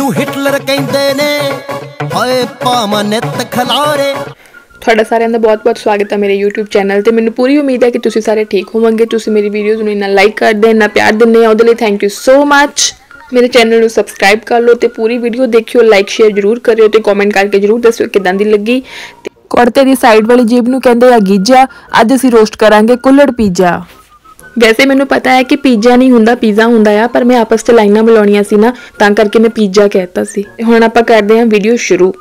मैनू हिटलर कहंदे ने हाय भावां नित खलारे। ਤੁਹਾਡਾ ਸਾਰਿਆਂ ਦਾ ਬਹੁਤ-ਬਹੁਤ ਸਵਾਗਤ ਹੈ ਮੇਰੇ YouTube ਚੈਨਲ ਤੇ। ਮੈਨੂੰ ਪੂਰੀ ਉਮੀਦ ਹੈ ਕਿ ਤੁਸੀਂ ਸਾਰੇ ਠੀਕ ਹੋਵੋਗੇ। ਤੁਸੀਂ ਮੇਰੀ ਵੀਡੀਓਜ਼ ਨੂੰ ਇੰਨਾ ਲਾਈਕ ਕਰਦੇ ਇੰਨਾ ਪਿਆਰ ਦਿੰਦੇ ਹੋ, ਉਹਦੇ ਲਈ ਥੈਂਕ ਯੂ ਸੋ ਮੱਚ। ਮੇਰੇ ਚੈਨਲ ਨੂੰ ਸਬਸਕ੍ਰਾਈਬ ਕਰ ਲਓ ਤੇ ਪੂਰੀ ਵੀਡੀਓ ਦੇਖਿਓ, ਲਾਈਕ ਸ਼ੇਅਰ ਜ਼ਰੂਰ ਕਰਿਓ ਤੇ ਕਮੈਂਟ ਕਰਕੇ ਜ਼ਰੂਰ ਦੱਸਿਓ ਕਿਦਾਂ ਦੀ ਲੱਗੀ। ਕੁੜਤੇ ਦੀ ਸਾਈਡ ਵਾਲੀ ਜੇਬ ਨੂੰ ਕਹਿੰਦੇ ਆ ਗੀਜਾ। ਅੱਜ ਅਸੀਂ ਰੋਸਟ ਕਰਾਂਗੇ ਕੁੱਲੜ ਪੀਜ਼ਾ। ਵੈਸੇ ਮੈਨੂੰ ਪਤਾ ਹੈ ਕਿ ਪੀਜ਼ਾ ਨਹੀਂ ਹੁੰਦਾ ਪੀਜ਼ਾ ਹੁੰਦਾ ਆ, ਪਰ ਮੈਂ ਆਪਸ 'ਚ ਲਾਈਨਾਂ ਮਿਲਾਉਣੀਆਂ ਸੀ ਨਾ, ਤਾਂ ਕਰਕੇ ਮੈਂ ਪੀਜ਼ਾ ਕਹਿਤਾ ਸੀ। ਹੁਣ ਆਪਾਂ ਕਰਦੇ ਹਾਂ ਵੀਡੀਓ ਸ਼ੁਰੂ।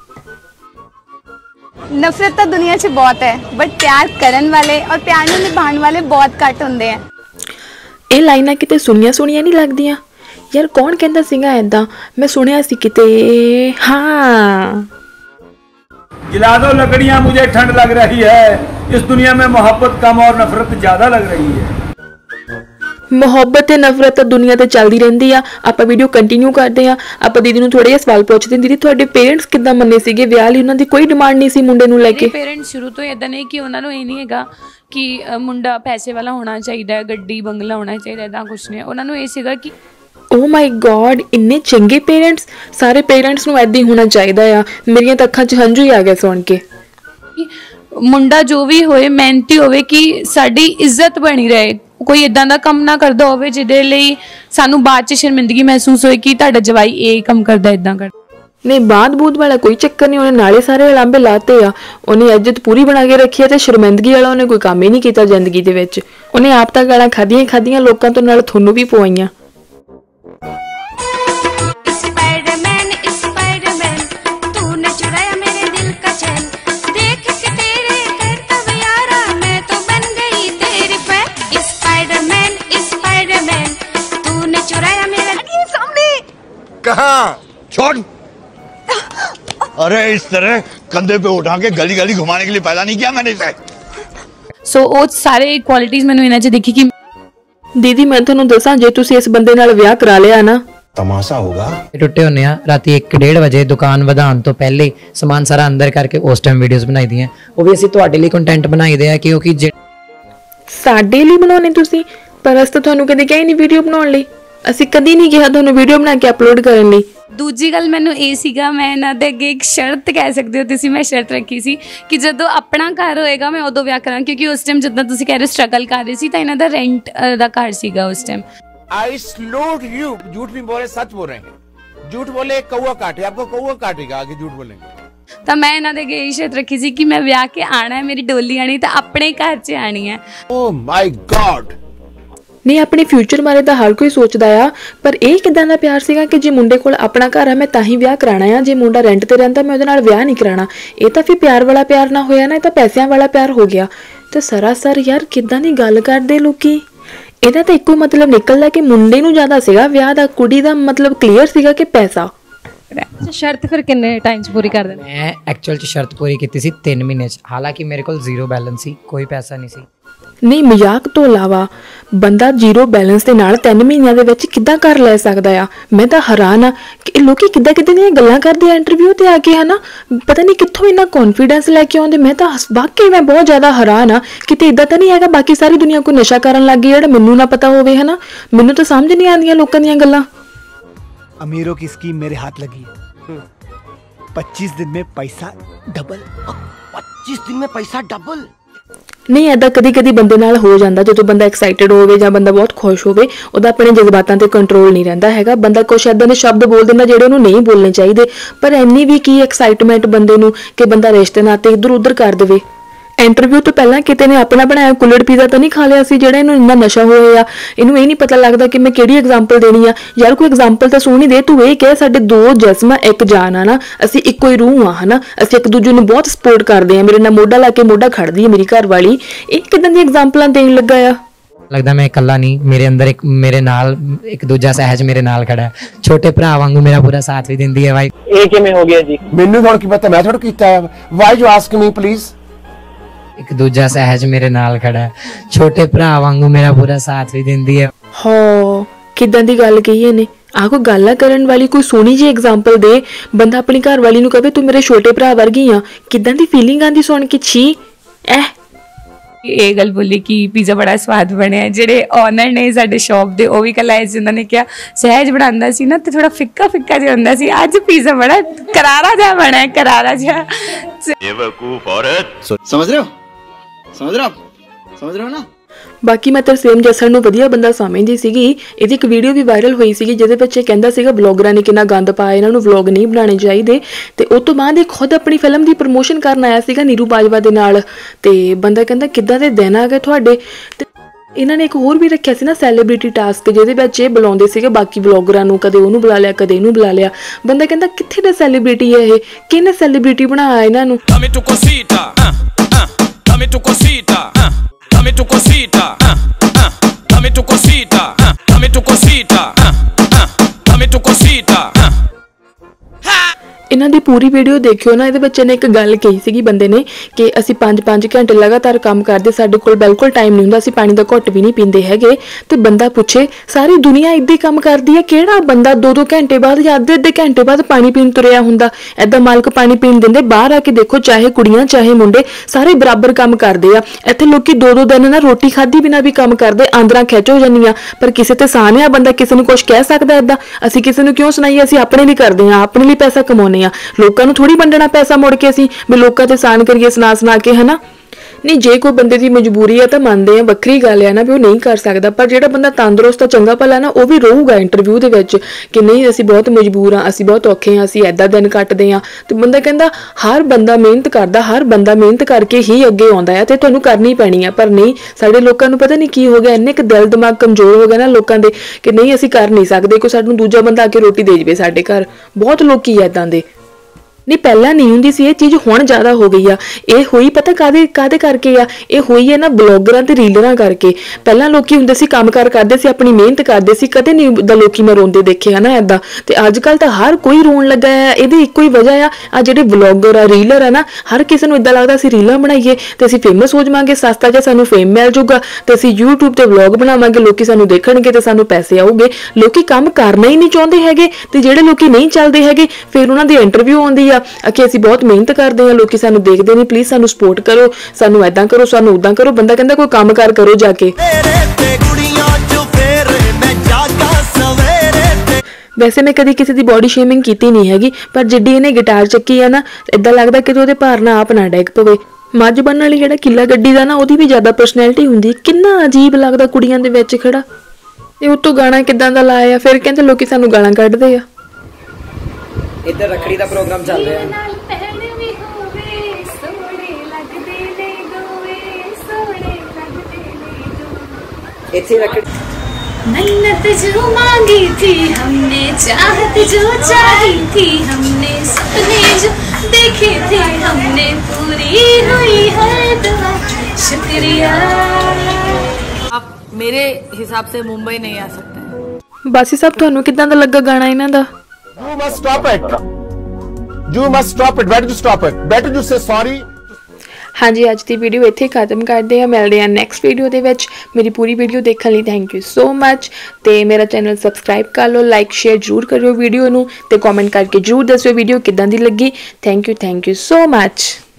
नफरत तो दुनिया से बहुत है, बट प्यार करन वाले और प्यार में निभाने वाले बहुत घट होंदे हैं। ਇਹ ਲਾਈਨਾਂ ਕਿਤੇ ਸੁਣੀਆਂ ਸੁਣੀਆਂ ਨਹੀਂ ਲੱਗਦੀਆਂ ਯਾਰ। ਕੌਣ ਕਹਿੰਦਾ ਸੀਗਾ ਐਦਾਂ? ਮੈਂ ਸੁਣਿਆ ਸੀ ਕਿਤੇ। ਹਾਂ, जला दो लकड़ियां, मुझे ठंड लग रही है। इस दुनिया में मोहब्बत कम और नफरत ज्यादा लग रही है। ਮੁਹੱਬਤ ਤੇ ਨਫ਼ਰਤ ਤਾਂ ਦੁਨੀਆ ਤੇ ਚੱਲਦੀ ਰਹਿੰਦੀ ਆ। ਆਪਾਂ ਵੀਡੀਓ ਕੰਟੀਨਿਊ ਕਰਦੇ ਆ। ਆਪਾਂ ਦੀਦੀ ਨੂੰ ਥੋੜੇ ਜਿਹਾ ਸਵਾਲ ਪੁੱਛਦੇ। ਦੀਦੀ, ਤੁਹਾਡੇ ਪੇਰੈਂਟਸ ਕਿੱਦਾਂ ਮੰਨੇ ਸੀਗੇ ਵਿਆਹ ਲਈ? ਉਹਨਾਂ ਦੀ ਕੋਈ ਡਿਮਾਂਡ ਨਹੀਂ ਸੀ ਮੁੰਡੇ ਨੂੰ ਲੈ ਕੇ? ਪੇਰੈਂਟਸ ਸ਼ੁਰੂ ਤੋਂ ਇਦਾਂ ਨਹੀਂ ਕਿ ਉਹਨਾਂ ਨੂੰ ਇਹ ਨਹੀਂ ਹੈਗਾ ਕਿ ਮੁੰਡਾ ਪੈਸੇ ਵਾਲਾ ਹੋਣਾ ਚਾਹੀਦਾ, ਗੱਡੀ ਬੰਗਲਾ ਹੋਣਾ ਚਾਹੀਦਾ, ਇਦਾਂ ਕੁਛ ਨਹੀਂ। ਉਹਨਾਂ ਨੂੰ ਇਹ ਸੀਗਾ ਕਿ ਓ ਮਾਈ ਗॉड, ਇੰਨੇ ਚੰਗੇ ਪੇਰੈਂਟਸ। ਸਾਰੇ ਪੇਰੈਂਟਸ ਨੂੰ ਐਦਾਂ ਹੀ ਹੋਣਾ ਚਾਹੀਦਾ ਆ। ਮੇਰੀਆਂ ਤਾਂ ਅੱਖਾਂ 'ਚ ਹੰਝੂ ਹੀ ਆ ਗਏ ਸੁਣ ਕੇ। ਮੁੰਡਾ ਜੋ ਵੀ ਹੋਏ ਮਿਹਨਤੀ ਹੋਵੇ, ਕਿ ਸਾਡੀ ਇੱਜ਼ਤ ਬਣੀ ਰਹੇ। ਕੋਈ ਇਦਾਂ ਦਾ ਕੰਮ ਨਾ ਕਰਦਾ ਹੋਵੇ ਜਿਹਦੇ ਲਈ ਸਾਨੂੰ ਬਾਅਦ 'ਚ ਸ਼ਰਮਿੰਦਗੀ ਮਹਿਸੂਸ ਹੋਏ ਕਿ ਤੁਹਾਡਾ ਜਵਾਈ ਇਹ ਕੰਮ ਕਰਦਾ, ਇਦਾਂ ਕਰਦਾ। ਨਹੀਂ, ਬਾਤ ਬੂਤ ਵਾਲਾ ਕੋਈ ਚੱਕਰ ਨਹੀਂ। ਉਹਨੇ ਨਾਲੇ ਸਾਰੇ ਉਲਾਂਭੇ ਲਾਤੇ ਆ। ਉਹਨੇ ਇੱਜ਼ਤ ਪੂਰੀ ਬਣਾ ਕੇ ਰੱਖੀ ਹੈ ਤੇ ਸ਼ਰਮਿੰਦਗੀ ਵਾਲਾ ਉਹਨੇ ਕੋਈ ਕੰਮ ਹੀ ਨਹੀਂ ਕੀਤਾ ਜ਼ਿੰਦਗੀ ਦੇ ਵਿੱਚ। ਉਹਨੇ ਆਪ ਤਾਂ ਗਾਲਾਂ ਖਾਧੀਆਂ ਲੋਕਾਂ ਤੋਂ, ਨਾਲ ਤੁਹਾਨੂੰ ਵੀ ਪਵਾਈਆਂ। कहाँ छोड़? अरे इस तरह कंधे पे उठा के गली गली घुमाने के लिए पैदा नहीं किया मैंने इसे। ਸੋ ਉਹ ਸਾਰੇ ਕੁਆਲਿਟੀਜ਼ ਮੈਨੂੰ ਇਹਨਾਂ 'ਚ ਦੇਖੀ ਕਿ ਦੀਦੀ ਮੈਂ ਤੁਹਾਨੂੰ ਦੱਸਾਂ, ਜੇ ਤੁਸੀਂ ਇਸ ਬੰਦੇ ਨਾਲ ਵਿਆਹ ਕਰਾ ਲਿਆ ਨਾ, तमाशा होगा। टुटे होने राती 1-1:30 वजे दुकान ਵਧਾਉਣ ਤੋਂ ਪਹਿਲੇ ਸਮਾਨ ਸਾਰਾ ਅੰਦਰ ਕਰਕੇ ਉਸ ਟਾਈਮ ਵੀਡੀਓਜ਼ ਬਣਾਈ ਦੀਆਂ। ਉਹ ਵੀ ਅਸੀਂ ਤੁਹਾਡੇ ਲਈ ਕੰਟੈਂਟ ਬਣਾਈ ਦੇ ਆ ਕਿਉਂਕਿ ਸਾਡੇ ਲਈ ਬਣਾਉਣੇ ਤੁਸੀਂ। ਪਰ ਅਸੀਂ ਤਾਂ ਤੁਹਾਨੂੰ ਕਦੇ ਕਿਹਾ ਹੀ ਨਹੀਂ ਵੀਡੀਓ ਬਣਾਉਣ ਲਈ। ਅਸੀਂ ਕਦੀ ਨਹੀਂ ਕਿਹਾ ਤੁਹਾਨੂੰ ਵੀਡੀਓ ਬਣਾ ਕੇ ਅਪਲੋਡ ਕਰਨ ਲਈ। ਦੂਜੀ ਗੱਲ ਮੈਨੂੰ ਇਹ ਸੀਗਾ, ਮੈਂ ਇਹਨਾਂ ਦੇ ਅੱਗੇ ਇੱਕ ਸ਼ਰਤ ਕਹਿ ਸਕਦੇ ਹੋ ਤੁਸੀਂ, ਮੈਂ ਸ਼ਰਤ ਰੱਖੀ ਸੀ ਕਿ ਜਦੋਂ ਆਪਣਾ ਘਰ ਹੋਏਗਾ ਮੈਂ ਉਦੋਂ ਵਿਆਹ ਕਰਾਂ। ਕਿਉਂਕਿ ਉਸ ਟਾਈਮ ਜਿੱਦਾਂ ਤੁਸੀਂ ਕਹਿ ਰਹੇ ਸਟਰਗਲ ਕਰ ਰਹੇ ਸੀ, ਤਾਂ ਇਹਨਾਂ ਦਾ ਰੈਂਟ ਦਾ ਘਰ ਸੀਗਾ ਉਸ ਟਾਈਮ। I salute you. झूठ नहीं बोले, सच बोल रहे हैं। झूठ बोले कौआ काटे, आपको कौआ काटेगा आगे झूठ बोलेंगे। ਤਾਂ ਮੈਂ ਇਹਨਾਂ ਦੇ ਅੱਗੇ ਇਹ ਸ਼ਰਤ ਰੱਖੀ ਸੀ ਕਿ ਮੈਂ ਵਿਆਹ ਕੇ ਆਣਾ ਹੈ, ਮੇਰੀ ਡੋਲੀ ਆਣੀ ਤਾਂ ਆਪਣੇ ਘਰ 'ਚ ਆਣੀ ਹੈ। Oh my god. ਨਹੀਂ, ਆਪਣੇ ਫਿਊਚਰ ਬਾਰੇ ਤਾਂ ਹਰ ਕੋਈ ਸੋਚਦਾ ਆ, ਪਰ ਇਹ ਕਿਦਾਂ ਦਾ ਪਿਆਰ ਸੀਗਾ ਕਿ ਜੇ ਮੁੰਡੇ ਕੋਲ ਆਪਣਾ ਘਰ ਆ ਮੈਂ ਤਾਂ ਹੀ ਵਿਆਹ ਕਰਾਣਾ ਆ, ਜੇ ਮੁੰਡਾ ਰੈਂਟ ਤੇ ਰਹਿੰਦਾ ਮੈਂ ਉਹਦੇ ਨਾਲ ਵਿਆਹ ਨਹੀਂ ਕਰਾਣਾ। ਇਹ ਤਾਂ ਫਿਰ ਪਿਆਰ ਵਾਲਾ ਪਿਆਰ ਨਾ ਹੋਇਆ ਨਾ, ਇਹ ਤਾਂ ਪੈਸਿਆਂ ਵਾਲਾ ਪਿਆਰ ਹੋ ਗਿਆ। ਤੇ ਸਰਾਸਰ ਯਾਰ ਕਿਦਾਂ ਦੀ ਗੱਲ ਕਰਦੇ ਲੋਕੀ। ਇਹਦਾ ਤਾਂ ਇੱਕੋ ਮਤਲਬ ਨਿਕਲਦਾ ਕਿ ਮੁੰਡੇ ਨੂੰ ਜ਼ਿਆਦਾ ਸੀਗਾ ਵਿਆਹ ਦਾ, ਕੁੜੀ ਦਾ ਮਤਲਬ ਕਲੀਅਰ ਸੀਗਾ ਕਿ ਪੈਸਾ। ਸ਼ਰਤ ਫਿਰ ਕਿੰਨੇ ਟਾਈਮ 'ਚ ਪੂਰੀ ਕਰ ਦੇਣੀ? ਮੈਂ ਐਕਚੁਅਲ 'ਚ ਸ਼ਰਤ ਪੂਰੀ ਕੀਤੀ ਸੀ 3 ਮਹੀਨੇ 'ਚ। ਹਾਲਾਂਕਿ ਮੇਰੇ ਕੋਲ ਜ਼ੀਰੋ ਬੈਲੈਂਸ ਸੀ, ਕੋਈ ਪੈਸਾ ਨਹੀਂ ਸੀ। ਨਹੀਂ, ਮਜ਼ਾਕ ਤੋਂ ਇਲਾਵਾ ਬੰਦਾ ਜ਼ੀਰੋ ਬੈਲੈਂਸ ਦੇ ਨਾਲ 3 ਮਹੀਨਿਆਂ ਦੇ ਵਿੱਚ ਕਿੱਦਾਂ ਕਰ ਲੈ ਸਕਦਾ ਆ? ਮੈਂ ਤਾਂ ਹੈਰਾਨ ਆ ਕਿ ਇਹ ਲੋਕੀ ਕਿੱਦਾਂ ਦੀਆਂ ਗੱਲਾਂ ਕਰਦੇ ਆ ਇੰਟਰਵਿਊ ਤੇ ਆ ਕੇ, ਹੈ ਨਾ। ਪਤਾ ਨਹੀਂ ਕਿੱਥੋਂ ਇੰਨਾ ਕੌਨਫੀਡੈਂਸ ਲੈ ਕੇ ਆਉਂਦੇ। ਮੈਂ ਤਾਂ ਵਾਕਈ ਮੈਂ ਬਹੁਤ ਜ਼ਿਆਦਾ ਹੈਰਾਨ ਆ। ਕਿਤੇ ਇੱਦਾਂ ਤਾਂ ਨਹੀਂ ਹੈਗਾ ਬਾਕੀ ਸਾਰੀ ਦੁਨੀਆ ਕੋਈ ਨਸ਼ਾ ਕਰਨ ਲੱਗ ਗਈ ਜਿਹੜਾ ਮੈਨੂੰ ਨਾ ਪਤਾ ਹੋਵੇ, ਹੈ ਨਾ। ਮੈਨੂੰ ਤਾਂ ਸਮਝ ਨਹੀਂ ਆਉਂਦੀਆਂ ਲੋਕਾਂ ਦੀਆਂ ਗੱਲਾਂ। अमीरों की स्कीम मेरे हाथ लगी है। 25 दिन में पैसा डबल। 25 दिन में पैसा डबल। ਨਹੀਂ, ਇੱਦਾਂ ਕਦੀ ਕਦੀ ਬੰਦੇ ਨਾਲ ਹੋ ਜਾਂਦਾ। ਜਦੋਂ ਬੰਦਾ ਐਕਸਾਈਟਡ ਹੋਵੇ ਜਾਂ ਬੰਦਾ ਬਹੁਤ ਖੁਸ਼ ਹੋਵੇ, ਉਹਦਾ ਆਪਣੇ ਜਜ਼ਬਾਤਾਂ ਤੇ ਕੰਟਰੋਲ ਨਹੀਂ ਰਹਿੰਦਾ ਹੈਗਾ। ਬੰਦਾ ਕੁਛ ਇੱਦਾਂ ਦੇ ਸ਼ਬਦ ਬੋਲ ਦਿੰਦਾ ਜਿਹੜੇ ਉਹਨੂੰ ਨਹੀਂ ਬੋਲਣੇ ਚਾਹੀਦੇ। ਪਰ ਇੰਨੀ ਵੀ ਕੀ ਐਕਸਾਈਟਮੈਂਟ ਬੰਦੇ ਨੂੰ ਕਿ ਬੰਦਾ ਰਿਸ਼ਤੇ ਨਾਤੇ ਇੱਧਰ ਉੱਧਰ ਕਰ ਦੇਵੇ। ਇੰਟਰਵਿਊ ਤੋਂ ਪਹਿਲਾਂ ਕਿਤੇ ਨੇ ਆਪਣਾ ਬਣਾਇਆ ਕੁੱਲੜ ਪੀਜ਼ਾ ਤਾਂ ਨਹੀਂ ਖਾ ਲਿਆ ਸੀ ਜਿਹੜਾ ਇਹਨੂੰ ਇੰਨਾ ਨਸ਼ਾ ਹੋਇਆ ਆ? ਇਹਨੂੰ ਇਹ ਨਹੀਂ ਪਤਾ ਲੱਗਦਾ ਕਿ ਮੈਂ ਕਿਹੜੀ ਐਗਜ਼ਾਮਪਲ ਦੇਣੀ ਆ। ਯਾਰ ਕੋਈ ਐਗਜ਼ਾਮਪਲ ਤਾਂ ਸੋਹਣੀ ਦੇ। ਤੂੰ ਇਹ ਕਹਿ ਸਾਡੇ 2 ਜਿਸਮਾਂ ਇੱਕ ਜਾਨ ਆ ਨਾ, ਅਸੀਂ ਇੱਕੋ ਹੀ ਰੂਹ ਆ, ਹਨਾ। ਅਸੀਂ ਇੱਕ ਦੂਜੇ ਨੂੰ ਬਹੁਤ ਸਪੋਰਟ ਕਰਦੇ ਆ। ਮੇਰੇ ਨਾਲ ਮੋਢਾ ਲਾ ਕੇ ਮੋਢਾ ਖੜਦੀ ਹੈ ਮੇਰੀ ਘਰ ਵਾਲੀ। ਇਹ ਕਿਦਾਂ ਦੀ ਐਗਜ਼ਾਮਪਲਾਂ ਦੇਣ ਲੱਗਾ ਆ? ਲੱਗਦਾ ਮੈਂ ਇਕੱਲਾ ਨਹੀਂ, ਮੇਰੇ ਅੰਦਰ ਇੱਕ ਮੇਰੇ ਨਾਲ ਇੱਕ ਦੂਜਾ ਸਹਿਜ ਮੇਰੇ ਨਾਲ ਖੜਾ ਹੈ। ਛੋਟੇ ਭਰਾ ਵਾਂਗੂ ਮੇਰਾ ਪੂਰਾ ਸਾਥ ਵੀ ਦਿੰਦੀ ਹੈ। ਭਾਈ ਇਹ ਕਿਵੇਂ ਹੋ ਗਿਆ ਜੀ? ਮੈਨੂੰ ਹੁਣ ਕੀ ਪਤਾ, ਮੈਂ ਥੋੜਾ ਕੀਤਾ ਹੈ। Why you ask me please. ਇੱਕ ਦੂਜਾ ਸਹਿਜ ਮੇਰੇ ਨਾਲ ਖੜਾ ਹੈ। ਛੋਟੇ ਭਰਾ ਵਾਂਗੂ ਮੇਰਾ ਪੂਰਾ ਸਾਥ ਵੀ ਦਿੰਦੀ ਹੈ। ਹਾਂ, ਕਿਦਾਂ ਦੀ ਗੱਲ ਕਹੀ ਇਹਨੇ। ਆ ਕੋਈ ਗੱਲਾਂ ਕਰਨ ਵਾਲੀ ਕੋਈ ਸੋਹਣੀ ਜਿਹੀ ਐਗਜ਼ਾਮਪਲ ਦੇ। ਬੰਦਾ ਆਪਣੀ ਘਰ ਵਾਲੀ ਨੂੰ ਕਹੇ ਤੂੰ ਮੇਰੇ ਛੋਟੇ ਭਰਾ ਵਰਗੀ ਆ, ਕਿਦਾਂ ਦੀ ਫੀਲਿੰਗ ਆਂਦੀ ਸੁਣ ਕੇ। ਛੀ ਇਹ ਗੱਲ ਬੋਲੀ ਕਿ ਪੀਜ਼ਾ ਬੜਾ ਸਵਾਦ ਬਣਿਆ। ਜਿਹੜੇ ਓਨਰ ਨੇ ਸਾਡੇ ਸ਼ੌਪ ਦੇ ਉਹ ਵੀ ਕੱਲ ਆਏ ਸੀ, ਉਹਨਾਂ ਨੇ ਕਿਹਾ ਸਹਿਜ ਬਣਾਉਂਦਾ ਸੀ ਨਾ ਤੇ ਥੋੜਾ ਫਿੱਕਾ ਫਿੱਕਾ ਜਿਹਾ ਹੁੰਦਾ ਸੀ, ਅੱਜ ਪੀਜ਼ਾ ਬੜਾ ਕਰਾਰਾ ਜਿਹਾ ਬਣਿਆ, ਕਰਾਰਾ ਜਿਹਾ। बेवकूफ औरत। समझ रहे हो ना। ਬਾਕੀ ਮੈਂ ਤਰਸੇਮ ਜੱਸਣ ਨੂੰ ਵਧੀਆ ਬੰਦਾ ਸਮਝਦੀ ਸੀਗੀ। ਇਹਦੀ ਇੱਕ ਵੀਡੀਓ ਵੀ ਵਾਇਰਲ ਹੋਈ ਸੀਗੀ ਜਿਹਦੇ ਵਿੱਚ ਇਹ ਕਹਿੰਦਾ ਸੀਗਾ ਬਲੌਗਰਾਂ ਨੇ ਕਿੰਨਾ ਗੰਦ ਪਾਇਆ, ਇਹਨਾਂ ਨੂੰ ਵਲੌਗ ਨਹੀਂ ਬਣਾਉਣੇ ਚਾਹੀਦੇ। ਤੇ ਉਸ ਤੋਂ ਬਾਅਦ ਇਹ ਖੁਦ ਆਪਣੀ ਫਿਲਮ ਦੀ ਪ੍ਰਮੋਸ਼ਨ ਕਰਨ ਆਇਆ ਸੀਗਾ ਨੀਰੂ ਬਾਜਵਾ ਦੇ ਨਾਲ। ਤੇ ਬੰਦਾ ਕਹਿੰਦਾ ਕਿੱਦਾਂ ਦੇ ਦਿਨ ਆ ਗਏ ਤੁਹਾਡੇ। ਤੇ ਇਹਨਾਂ ਨੇ ਇੱਕ ਹੋਰ ਵੀ ਰੱਖਿਆ ਸੀ ਨਾ ਸੈਲੀਬ੍ਰਿਟੀ ਟਾਸਕ, ਜਿਹਦੇ ਵਿੱਚ ਇਹ ਬੁਲਾਉਂਦੇ ਸੀਗੇ ਬਾਕੀ ਬਲੌਗਰਾਂ ਨੂੰ, ਕਦੇ ਉਹਨੂੰ ਬੁਲਾ ਲਿਆ ਕਦੇ ਇਹਨੂੰ ਬੁਲਾ ਲਿਆ। ਬੰਦਾ ਕਹਿੰਦਾ ਕਿੱਥੇ ਦਾ ਸੈਲੀਬ੍ਰਿਟੀ ਹੈ ਇਹ, ਕਿਹਨੇ ਸੈਲੀਬ੍ਰਿਟੀ ਬਣਾਇਆ ਇਹਨਾਂ ਨੂੰ। ਇਹਨਾਂ ਦੀ ਪੂਰੀ ਵੀਡੀਓ ਦੇਖਿਓ ਨਾ। ਇਹਦੇ ਵਿੱਚ ਇਹਨੇ ਇੱਕ ਗੱਲ ਕਹੀ ਸੀਗੀ ਬੰਦੇ ਨੇ ਕਿ ਅਸੀਂ 5-5 ਘੰਟੇ ਲਗਾਤਾਰ ਕੰਮ ਕਰਦੇ, ਸਾਡੇ ਕੋਲ ਬਿਲਕੁਲ ਟਾਈਮ ਨਹੀਂ ਹੁੰਦਾ, ਅਸੀਂ ਪਾਣੀ ਦਾ ਘੁੱਟ ਵੀ ਨਹੀਂ ਪੀਂਦੇ ਹੈਗੇ। ਤੇ ਬੰਦਾ ਪੁੱਛੇ ਸਾਰੀ ਦੁਨੀਆ ਇੱਦਾਂ ਹੀ ਕੰਮ ਕਰਦੀ ਹੈ, ਕਿਹੜਾ ਬੰਦਾ 2-2 ਘੰਟੇ ਬਾਅਦ ਜਾਂ ਅੱਧੇ ਘੰਟੇ ਬਾਅਦ ਪਾਣੀ ਪੀਣ ਤੁਰਿਆ ਹੁੰਦਾ। ਏਦਾਂ ਮਾਲਕ ਪਾਣੀ ਪੀਣ ਦਿੰਦੇ? ਬਾਹਰ ਆ ਕੇ ਦੇਖੋ, ਚਾਹੇ ਕੁੜੀਆਂ ਚਾਹੇ ਮੁੰਡੇ ਸਾਰੇ ਬਰਾਬਰ ਕੰਮ ਕਰਦੇ ਆ। ਇੱਥੇ ਲੋਕੀ 2-2 ਦਿਨ ਨਾ ਰੋਟੀ ਖਾਧੀ ਬਿਨਾਂ ਵੀ ਕੰਮ ਕਰਦੇ, ਆਂਦਰਾਂ ਖਿੱਚ ਹੋ ਜਾਂਦੀਆਂ। ਪਰ ਕਿਸੇ ਤੇ ਸਾਨ ਆ ਬੰਦਾ ਕਿਸੇ ਨੂੰ ਕੁਝ ਕਹਿ ਸਕਦਾ ਏਦਾਂ? ਅਸੀਂ ਕਿਸੇ ਨੂੰ ਕਿਉਂ ਸੁਣਾਈਏ? ਅਸੀਂ ਆਪਣੇ ਲਈ ਕਰਦੇ ਹਾਂ, ਆਪਣੇ ਲਈ ਪੈਸਾ ਕਮਾਉਂਦੇ। ਲੋਕਾਂ ਨੂੰ ਥੋੜੀ ਵੰਡਣਾ ਪੈਸਾ ਮੁੜ ਕੇ ਅਸੀਂ ਵੀ ਲੋਕਾਂ ਤੇ ਸਾਨ ਕਰੀਏ ਸੁਣਾ ਕੇ, ਹਨਾ। ਨਹੀਂ, ਜੇ ਕੋਈ ਬੰਦੇ ਦੀ ਮਜਬੂਰੀ ਆ ਤਾਂ ਮੰਨਦੇ ਆ, ਵੱਖਰੀ ਗੱਲ ਆ ਨਾ ਵੀ ਉਹ ਨਹੀਂ ਕਰ ਸਕਦਾ। ਪਰ ਜਿਹੜਾ ਬੰਦਾ ਤੰਦਰੁਸਤ ਆ ਚੰਗਾ ਭਲਾ ਨਾ, ਉਹ ਵੀ ਰਹੂਗਾ ਇੰਟਰਵਿਊ ਦੇ ਵਿੱਚ ਕਿ ਨਹੀਂ ਅਸੀਂ ਬਹੁਤ ਮਜਬੂਰ ਆ, ਅਸੀਂ ਬਹੁਤ ਔਖੇ ਆ, ਅਸੀਂ ਐਦਾਂ ਦਿਨ ਕੱਟਦੇ ਆ। ਤੇ ਬੰਦਾ ਕਹਿੰਦਾ ਹਰ ਬੰਦਾ ਮਿਹਨਤ ਕਰਦਾ, ਹਰ ਬੰਦਾ ਮਿਹਨਤ ਕਰਕੇ ਹੀ ਅੱਗੇ ਆਉਂਦਾ ਆ ਤੇ ਤੁਹਾਨੂੰ ਕਰਨੀ ਪੈਣੀ ਆ। ਪਰ ਨਹੀਂ, ਸਾਡੇ ਲੋਕਾਂ ਨੂੰ ਪਤਾ ਨਹੀਂ ਕੀ ਹੋ ਗਿਆ, ਇੰਨੇ ਕੁ ਦਿਲ ਦਿਮਾਗ ਕਮਜ਼ੋਰ ਹੋ ਗਿਆ ਨਾ ਲੋਕਾਂ ਦੇ ਕਿ ਨਹੀਂ ਅਸੀਂ ਕਰ ਨਹੀਂ ਸਕਦੇ, ਕੋਈ ਸਾਨੂੰ ਦੂਜਾ ਬੰਦਾ ਆ ਕੇ ਰੋਟੀ ਦੇ ਜਾਵੇ ਸਾਡੇ ਘਰ। ਬਹੁਤ ਲੋਕੀ ਏਦਾਂ ਦੇ। नहीं पहला नहीं हुंदी सी ये चीज़ हुण ज़्यादा हो गई आ। ये हुई पता कादे करके आ, ये हुई है ना ब्लॉगरां ते रीलरां करके। पहला लोकी हुंदे सी काम कार करदे सी, अपनी मेहनत करदे सी, कदे नहीं दा लोकी मैं रोंदे देखे है ना इदां। ते अजकल तां हर कोई रोन लगा है। इहदी इक्को ही वजह आ जिहड़े ब्लॉगर आ रीलर है ना, हर किसी नूं इदां लगदा असीं रीलां बनाईए ते असीं फेमस हो जावांगे, सस्ता जिहा सानूं फेम मिल जाऊगा ते असीं यूट्यूब ते व्लॉग बनावांगे, लोकी सानूं देखणगे ते सानूं पैसे आउगे। लोकी काम करना ही नहीं चाहुंदे हैगे ते जिहड़े लोकी नहीं चलदे हैगे फिर उन्हां दी इंटरव्यू आउंदी आ कि असीं बहुत मेहनत करते हैं, लोग सानू देखते नहीं, प्लीज़ सानू सपोर्ट करो, सानू ऐदां करो, सानू उदां करो। बंदा कहंदा कोई काम कार करो जाके। वैसे मैं कभी किसी की बॉडी शेमिंग की नहीं हैगी, पर जिड्डी इहने गिटार चक्की है ना, इदां लगदा कि ओहदे भार ना आप ना डिग पवे। मझ बनने वाली जिहड़ा किला गड्डी दा ना, ओहदी भी ज़्यादा पर्सनैलिटी हुंदी, किन्ना अजीब लगदा कुड़ियां दे विच खड़ा। ते उत्तों गाना किदां दा लाया, फिर कहंदे लोकी सानू गालां कड्डदे आ। इधर रखड़ी का प्रोग्राम चल रहा है। इथे रखड़ी मन्नत जो मांगी थी हमने, चाहत जो चाही थी हमने, सपने जो देखे थे हमने, पूरी हुई हर दुआ शुक्रिया। आप मेरे हिसाब से मुंबई नहीं आ सकते। बासी साहब तुहानू किदां दा लगा गाना इन्हां दा? You must stop it. You must stop it. Better to stop it. Better to say sorry. हाँ जी, अज की वीडियो इत्थे खत्म करते हैं, मिलते हैं नैक्सट वीडियो दे विच। मेरी पूरी वीडियो देखने लई थैंक यू सो मच। तो मेरा चैनल सबसक्राइब कर लो, लाइक शेयर जरूर करियो वीडियो नूं ते कॉमेंट करके जरूर दस्सियो वीडियो किदां दी लगी। Thank you so much.